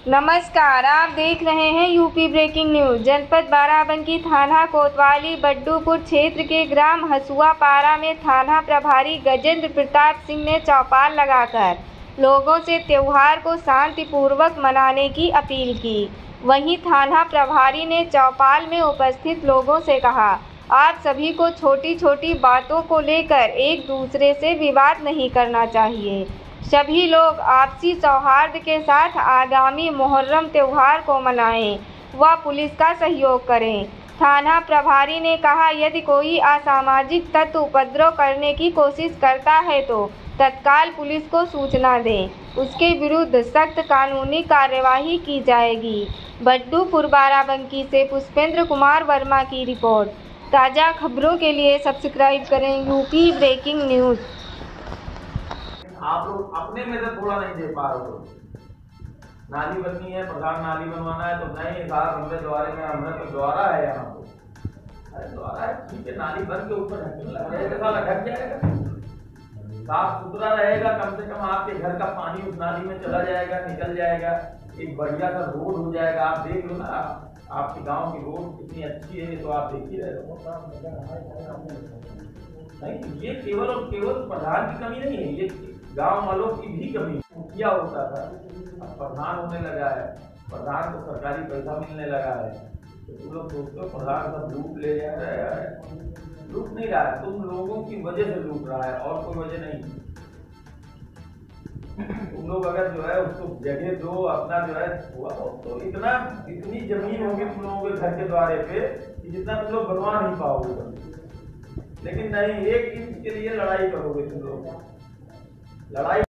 नमस्कार, आप देख रहे हैं यूपी ब्रेकिंग न्यूज। जनपद बाराबंकी थाना कोतवाली बड्डूपुर क्षेत्र के ग्राम हसुआ पारा में थाना प्रभारी गजेंद्र प्रताप सिंह ने चौपाल लगाकर लोगों से त्योहार को शांतिपूर्वक मनाने की अपील की। वहीं थाना प्रभारी ने चौपाल में उपस्थित लोगों से कहा, आप सभी को छोटी छोटी बातों को लेकर एक दूसरे से विवाद नहीं करना चाहिए। सभी लोग आपसी सौहार्द के साथ आगामी मुहर्रम त्योहार को मनाएं व पुलिस का सहयोग करें। थाना प्रभारी ने कहा, यदि कोई असामाजिक तत्व उपद्रव करने की कोशिश करता है तो तत्काल पुलिस को सूचना दें, उसके विरुद्ध सख्त कानूनी कार्यवाही की जाएगी। बड्डूपुर बाराबंकी से पुष्पेंद्र कुमार वर्मा की रिपोर्ट। ताज़ा खबरों के लिए सब्सक्राइब करें यूपी ब्रेकिंग न्यूज़। आप लोग अपने में से थोड़ा नहीं दे पा रहे हो। नाली बननी है, प्रधान नाली बनवाना है तो नहीं साहब हमने द्वारे में हमने तो द्वारा है यहाँ पे। अरे द्वारा है ठीक है, नाली बन के ऊपर ढक जाएगा, साफ सुथरा रहेगा। कम से कम आपके घर का पानी उस नाली में चला जाएगा, निकल जाएगा, एक बढ़िया सा रोड हो जाएगा। आप देख लो ना, आपके गाँव की रोड कितनी अच्छी है, तो आप देख ही रहे हो। नहीं, ये केवल और केवल प्रधान की कमी नहीं है, ये गांव वालों की भी कमी। मुखिया होता था, अब प्रधान होने लगा है, प्रधान को सरकारी पैसा मिलने लगा है, तो तुम लोग सोचते हो प्रधान सब लूट ले जा रहा है। लूट नहीं रहा है, तुम लोगों की वजह से लूट रहा है और कोई वजह नहीं। तुम लोग अगर जो है उसको जगह दो, अपना जो है तो इतनी जमीन होगी तुम लोगों के घर के द्वारे पे कि जितना तुम लोग बनवा नहीं पाओगे। लेकिन नहीं, एक इंच के लिए लड़ाई करोगे तुम लोग। लड़ाई